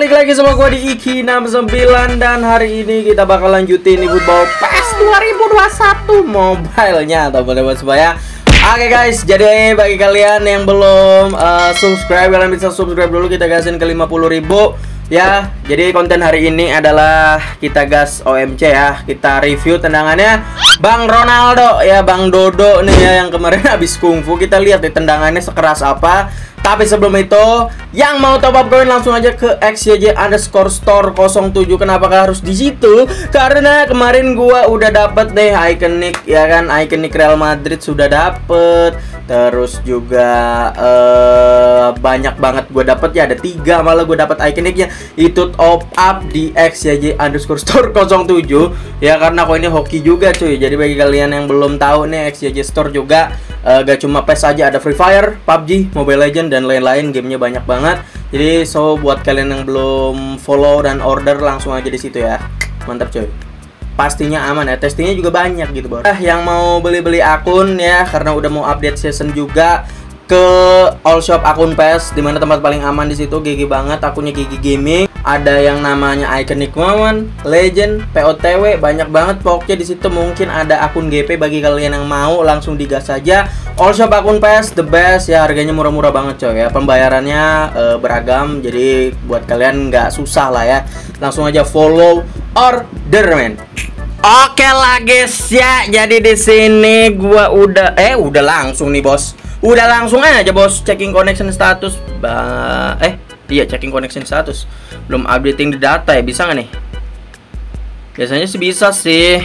balik lagi sama gua di Iki69 dan hari ini kita bakal lanjutin nih football PES 2021 mobile-nya teman-teman supaya. Oke guys, jadi bagi kalian yang belum subscribe, kalian bisa subscribe dulu, kita gasin ke 50.000 ya. Jadi konten hari ini adalah kita gas OMC ya. Kita review tendangannya Bang Ronaldo ya, Bang Dodo nih ya, yang kemarin habis kungfu. Kita lihat nih tendangannya sekeras apa. Tapi sebelum itu, yang mau top up koin langsung aja ke xyj_store07. Kenapa harus di situ? Karena kemarin gua udah dapet deh iconic ya kan, iconic Real Madrid sudah dapet. Terus juga banyak banget gua dapet ya, ada 3 malah gua dapet iconicnya. Itu top up di xyj_store07 ya, karena koinnya hoki juga cuy. Jadi bagi kalian yang belum tahu nih, XYJ Store juga gak cuma PES aja, ada Free Fire, PUBG, Mobile Legends dan lain-lain, gamenya banyak banget. Jadi buat kalian yang belum follow dan order langsung aja di situ ya. Mantap coy. Pastinya aman ya, testingnya juga banyak gitu bro. Yang mau beli-beli akun ya, karena udah mau update season juga, ke all shop akun PES, dimana tempat paling aman di situ. GG banget akunnya, GG Gaming. Ada yang namanya Iconic Moment, Legend, POTW, banyak banget pokoknya di situ. Mungkin ada akun GP bagi kalian yang mau, langsung digas saja. All shop akun PES the best ya, harganya murah-murah banget coy ya. Pembayarannya beragam, jadi buat kalian nggak susah lah ya. Langsung aja follow, order men. Oke lah guys ya, jadi di sini gua udah langsung nih bos. Udah langsung aja bos, checking connection status. Iya, checking connection status. Belum updating the data ya, bisa nggak nih? Biasanya sih bisa sih.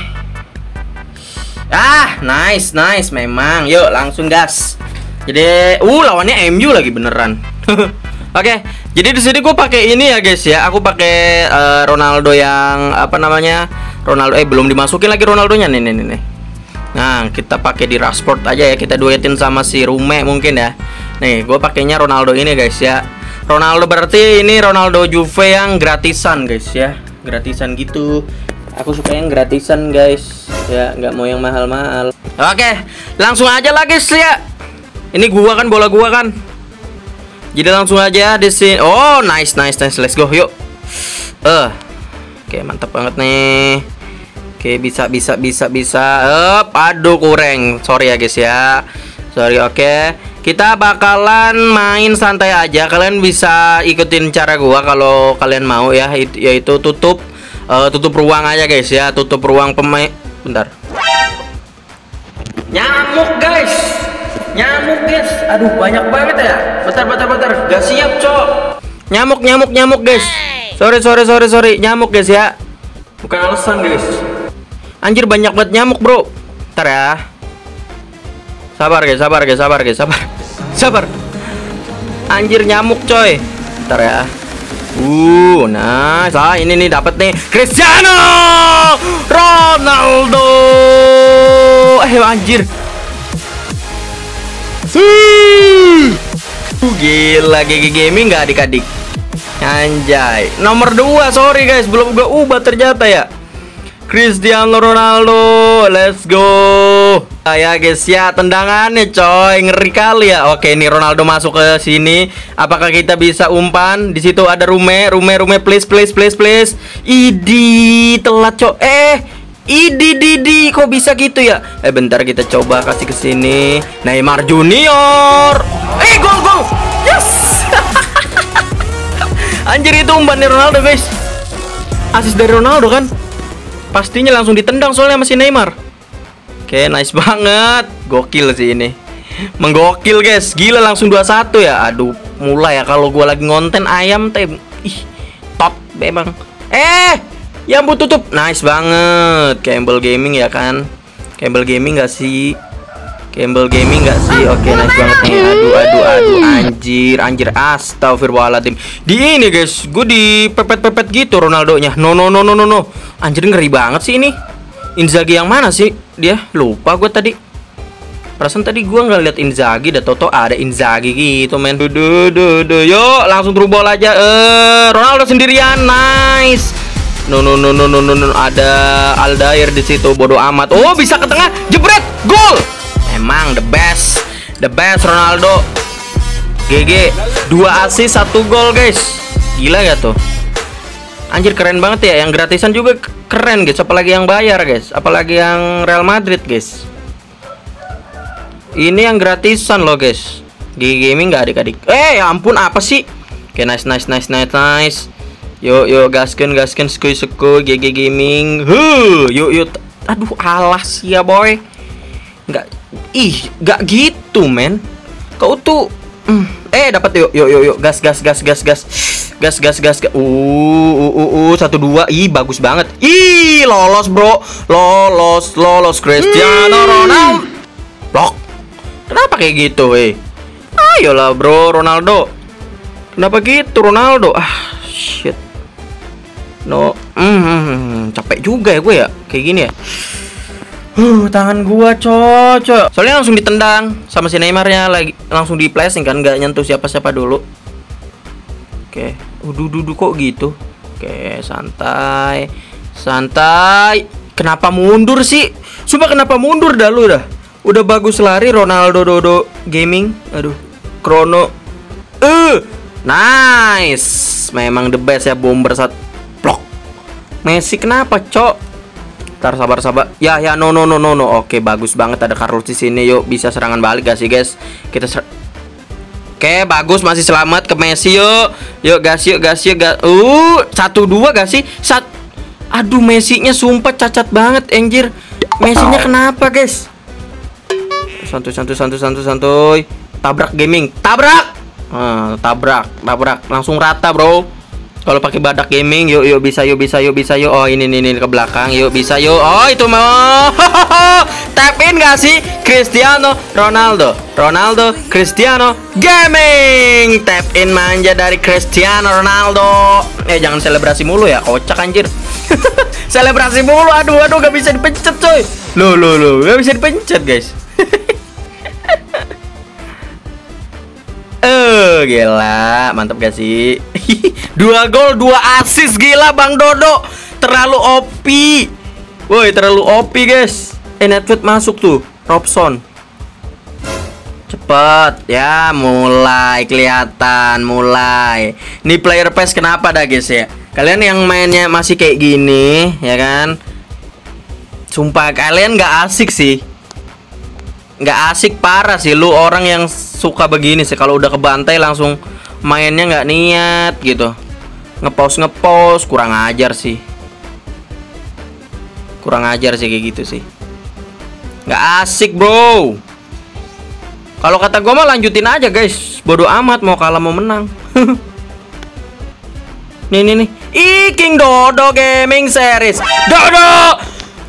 Nice memang. Yuk langsung gas. Jadi, lawannya MU lagi beneran. Oke, jadi di sini gue pakai ini ya guys ya. Aku pakai Ronaldo yang apa namanya? Ronaldo belum dimasukin lagi Ronaldonya nih. Nah, kita pakai di Rashford aja ya. Kita duetin sama si Rume mungkin ya. Nih, gue pakainya Ronaldo ini guys ya. Ronaldo berarti ini Ronaldo Juve yang gratisan guys ya. Gratisan gitu. Aku suka yang gratisan guys. Ya, nggak mau yang mahal-mahal. Oke, langsung aja lah guys ya. Ini gua kan, bola gua kan. Jadi langsung aja di sini. Oh, nice. Let's go, yuk. Oke, mantap banget nih. Oke, bisa. Aduh, kurang. Sorry ya guys ya. Sorry, oke. Kita bakalan main santai aja. Kalian bisa ikutin cara gua kalau kalian mau ya. Yaitu tutup ruang aja guys ya. Tutup ruang pemain. Bentar. Nyamuk guys. Aduh, banyak banget ya. Bentar. Gak siap, cok. Nyamuk guys. Sorry. Nyamuk guys ya. Bukan alasan guys. Anjir, banyak banget nyamuk, bro. Bentar ya. Sabar. Anjir, nyamuk coy. Bentar ya. Nice. Ini nih dapat nih Cristiano Ronaldo. Anjir. Gila, GG Gaming nggak adik-adik. Anjay. Nomor 2, sorry guys, belum gue ubah ternyata ya. Cristiano Ronaldo, let's go. Ya guys ya, tendangannya coy, ngeri kali ya. Oke, ini Ronaldo masuk ke sini. Apakah kita bisa umpan? Di situ ada Rume, please. Idi, telat coy. Idi, kok bisa gitu ya? Bentar, kita coba kasih ke sini. Neymar Junior. Gol. Yes. Anjir, itu umpannya Ronaldo guys. Asis dari Ronaldo kan? Pastinya langsung ditendang soalnya masih Neymar. Oke, nice banget. Gokil sih ini. Menggokil guys. Gila, langsung 2-1 ya. Aduh, mulai ya kalau gua lagi ngonten ayam tem. Top memang. Ya ampun, tutup. Nice banget. Campbell Gaming ya kan. Campbell Gaming gak sih? Oke, nice banget nih. Aduh, anjir. Astagfirullahaladzim. Di ini guys, gue dipepet-pepet gitu Ronaldonya. No. Anjir, ngeri banget sih ini. Inzaghi yang mana sih dia? Lupa gue tadi. Perasaan tadi gue nggak lihat Inzaghi, toto ada Inzaghi gitu men. Yuk langsung through ball aja. Ronaldo sendirian, nice. No. Ada Aldair di situ, bodoh amat. Oh, bisa ke tengah, jebret, gol. Emang the best Ronaldo. GG, 2 assist 1 gol guys. Gila gak tuh? Anjir keren banget ya, yang gratisan juga keren guys, apalagi yang bayar guys, apalagi yang Real Madrid guys. Ini yang gratisan loh guys. GG Gaming nggak adik-adik. Ya ampun apa sih? Oke, nice. Yuk gasken skuy GG Gaming. Yuk. Aduh alas ya boy. Nggak gitu men. Kau tuh dapat yuk gas. 1-2. Ih bagus banget. Ih lolos bro. Lolos Cristiano Ronaldo. Blok. Kenapa kayak gitu ayolah bro Ronaldo. Kenapa gitu Ronaldo? Shit. No. Capek juga ya gue ya kayak gini ya. Tangan gua cocok. Soalnya langsung ditendang sama si Neymarnya, lagi langsung di flashing kan, nggak nyentuh siapa-siapa dulu. Oke, duduk kok gitu. Oke, santai. Kenapa mundur sih? Sumpah kenapa mundur dah lu dah. Udah bagus lari Ronaldo Dodo Gaming. Aduh, Krono. Nice. Memang the best ya bomber saat blok. Messi kenapa, Cok? Ntar sabar. Ya, no. Oke, bagus banget ada Carlos di sini. Yuk, bisa serangan balik gak sih, guys? Oke, bagus, masih selamat ke Messi yuk. Yuk, gas. 1-2 gak sih? Aduh, Messi-nya sumpah cacat banget, anjir. Messi-nya kenapa, guys? Santuy. Tabrak Gaming. Tabrak. Langsung rata, bro. Kalau pakai Badak Gaming, yuk bisa. Oh ini ke belakang, yuk bisa yuk. Oh itu mau tap in gak sih? Cristiano Ronaldo Cristiano Gaming. Tap in manja dari Cristiano Ronaldo. Jangan selebrasi mulu ya, kocak anjir. Selebrasi mulu, aduh gak bisa dipencet coy. Loh, gak bisa dipencet guys. Gila, mantap gak sih? 2 gol, 2 assist, gila Bang Dodo. Terlalu OP. Woi, terlalu OP guys. Netflix masuk tuh, Robson. Cepet, ya mulai kelihatan, mulai. Nih player PES kenapa dah guys ya? Kalian yang mainnya masih kayak gini, ya kan? Sumpah kalian gak asik sih. Nggak asik parah sih lu orang yang suka begini sih. Kalau udah kebantai langsung mainnya nggak niat gitu, ngepost kurang ajar sih kayak gitu sih. Nggak asik bro. Kalau kata gue mah lanjutin aja guys, bodoh amat mau kalah mau menang. nih King Dodo Gaming Series. Dodo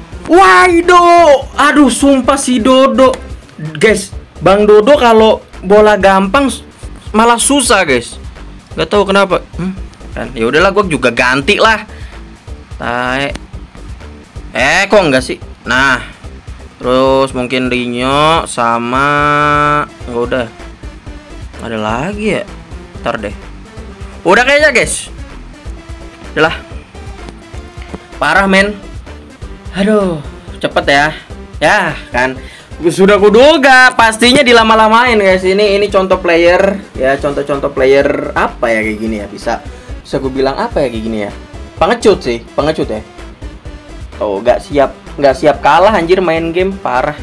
aduh sumpah si Dodo guys, Bang Dodo kalau bola gampang malah susah guys. Gak tahu kenapa. Kan ya udahlah, gue juga ganti lah. Kok enggak sih? Nah, terus mungkin Rinyo sama udah. Ada lagi ya? Ntar deh. Udah kayaknya guys. Udahlah. Parah men. Aduh, cepet ya. Ya kan. Sudah kuduga pastinya dilama-lamain guys. Ini contoh player ya, contoh player apa ya kayak gini ya, bisa gue bilang apa ya kayak gini ya, pengecut ya. Nggak siap kalah anjir main game, parah.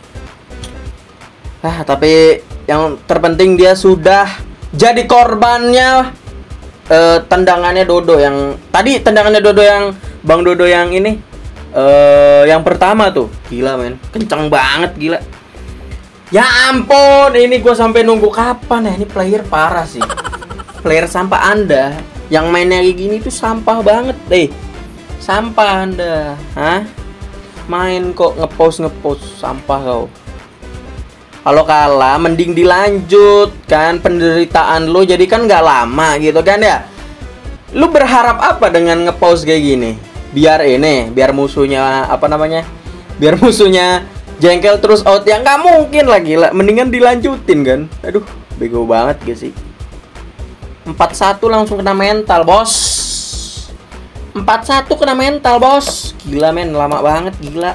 Tapi yang terpenting dia sudah jadi korbannya tendangannya Dodo yang tadi, tendangannya Dodo yang Bang Dodo yang ini. Yang pertama tuh gila men, kencang banget gila. Ya ampun, ini gue sampai nunggu kapan ya. Ini player parah sih. Player sampah Anda yang mainnya kayak gini tuh sampah banget deh. Sampah Anda, main kok ngepost sampah kau. Kalau kalah mending dilanjut kan penderitaan lo, jadi kan nggak lama gitu kan ya. Lu berharap apa dengan ngepost kayak gini? Biar musuhnya biar musuhnya jengkel terus out, ya nggak mungkin lagi lah. Mendingan dilanjutin kan. Aduh, bego banget gak sih. 4-1 langsung kena mental bos. 4-1 kena mental bos. Gila men, lama banget gila.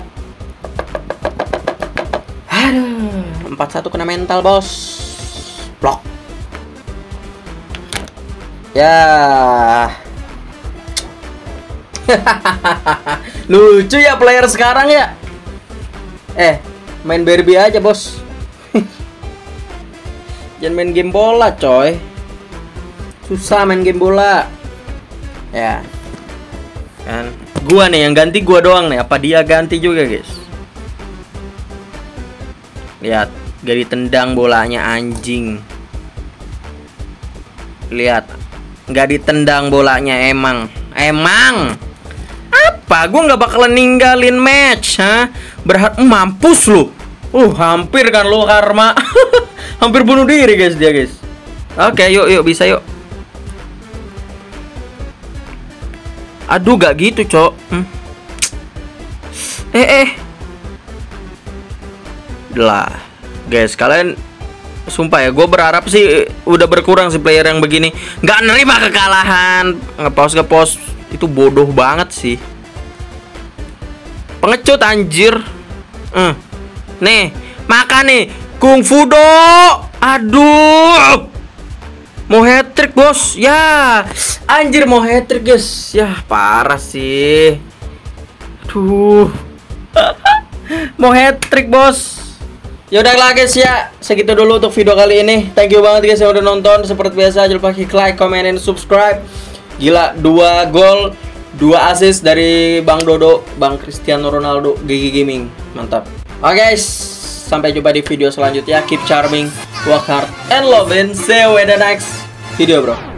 Aduh, 4-1 kena mental bos. Blok. Ya. Lucu ya player sekarang ya. Main Barbie aja bos. Jangan main game bola coy. Susah main game bola. Ya kan, gua nih yang ganti gua doang nih. Apa dia ganti juga guys? Lihat, gak ditendang bolanya anjing. Lihat, gak ditendang bolanya emang. Apa? Gua nggak bakalan ninggalin match, ha? Mampus lu. Hampir kan lu karma. Hampir bunuh diri guys dia guys. Oke, yuk bisa yuk. Aduh, gak gitu cok. Lah guys, kalian sumpah ya, gue berharap sih udah berkurang si player yang begini. Gak nerima kekalahan, ngepost itu bodoh banget sih. Pengecut anjir. Nih, makan nih kungfu do. Aduh, mau hat-trick bos. Ya anjir, mau hat-trick guys. Ya parah sih. Aduh. Mau hat-trick bos. Ya udah lah guys ya, segitu dulu untuk video kali ini. Thank you banget guys yang udah nonton. Seperti biasa jangan lupa klik like, comment, and subscribe. Gila, 2 gol 2 assist dari Bang Dodo, Bang Cristiano Ronaldo, GG Gaming. Mantap. Oke guys, sampai jumpa di video selanjutnya. Keep charming, work hard, and love, and see you in the next video bro.